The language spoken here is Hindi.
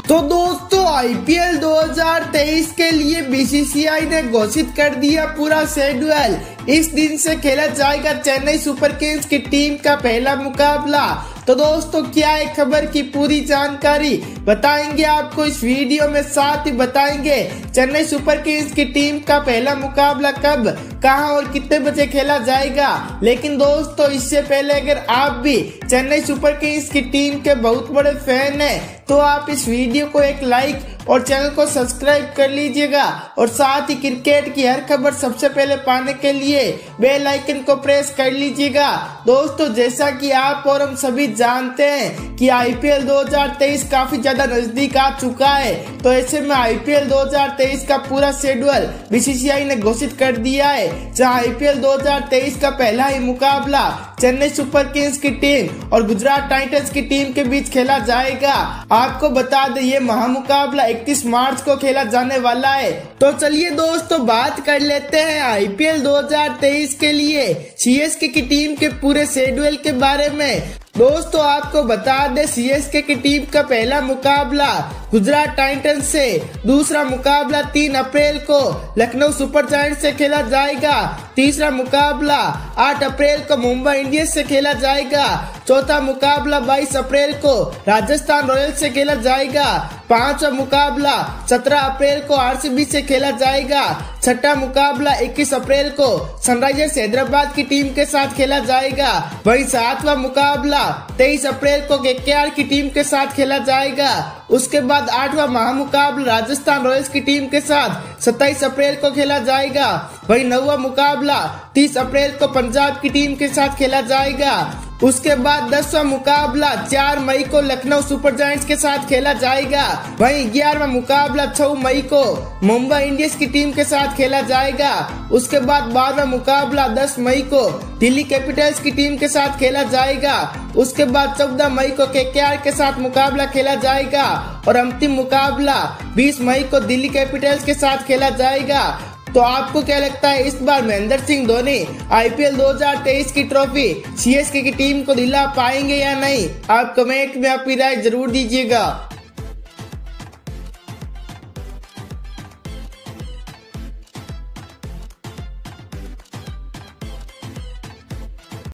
तो दोस्तों आईपीएल 2023 के लिए बीसीसीआई ने घोषित कर दिया पूरा शेड्यूल। इस दिन से खेला जाएगा चेन्नई सुपर किंग्स की टीम का पहला मुकाबला। तो दोस्तों क्या है खबर की पूरी जानकारी बताएंगे आपको इस वीडियो में, साथ ही बताएंगे चेन्नई सुपर किंग्स की टीम का पहला मुकाबला कब, कहां और कितने बजे खेला जाएगा। लेकिन दोस्तों इससे पहले अगर आप भी चेन्नई सुपर किंग्स की टीम के बहुत बड़े फैन हैं तो आप इस वीडियो को एक लाइक और चैनल को सब्सक्राइब कर लीजिएगा और साथ ही क्रिकेट की हर खबर सबसे पहले पाने के लिए बेल आइकन को प्रेस कर लीजिएगा। दोस्तों जैसा कि आप और हम सभी जानते हैं कि आईपीएल 2023 काफी ज्यादा नजदीक आ चुका है, तो ऐसे में आईपीएल 2023 का पूरा शेड्यूल बीसीसीआई ने घोषित कर दिया है, जहां आईपीएल 2023 का पहला ही मुकाबला चेन्नई सुपर किंग्स की टीम और गुजरात टाइटंस की टीम के बीच खेला जाएगा। आपको बता दें ये महामुकाबला 31 मार्च को खेला जाने वाला है। तो चलिए दोस्तों बात कर लेते हैं आईपीएल 2023 के लिए सीएसके की टीम के पूरे शेड्यूल के बारे में। दोस्तों आपको बता दें सीएसके की टीम का पहला मुकाबला गुजरात टाइटंस से, दूसरा मुकाबला 3 अप्रैल को लखनऊ सुपर जायंट्स से खेला जाएगा, तीसरा मुकाबला 8 अप्रैल को मुंबई इंडियंस से खेला जाएगा, चौथा मुकाबला 22 अप्रैल को राजस्थान रॉयल्स से खेला जाएगा, पांचवा मुकाबला 17 अप्रैल को आरसीबी से खेला जाएगा, छठा मुकाबला 21 अप्रैल को सनराइजर्स हैदराबाद की टीम के साथ खेला जाएगा, वहीं सातवां मुकाबला 23 अप्रैल को केकेआर की टीम के साथ खेला जाएगा। उसके बाद 8वां महामुकाबला राजस्थान रॉयल्स की टीम के साथ 27 अप्रैल को खेला जाएगा, वहीं 9वां मुकाबला 30 अप्रैल को पंजाब की टीम के साथ खेला जाएगा। उसके बाद 10वां मुकाबला 4 मई को लखनऊ सुपर जायंट्स के साथ खेला जाएगा, वहीं 11वां मुकाबला 6 मई को मुंबई इंडियंस की टीम के साथ खेला जाएगा। उसके बाद 12वां मुकाबला 10 मई को दिल्ली कैपिटल्स की टीम के साथ खेला जाएगा। उसके बाद 14 मई को केकेआर के साथ मुकाबला खेला जाएगा और अंतिम मुकाबला 20 मई को दिल्ली कैपिटल्स के साथ खेला जाएगा। तो आपको क्या लगता है इस बार महेंद्र सिंह धोनी आईपीएल 2023 की ट्रॉफी सीएसके की टीम को दिला पाएंगे या नहीं? आप कमेंट में अपनी राय जरूर दीजिएगा।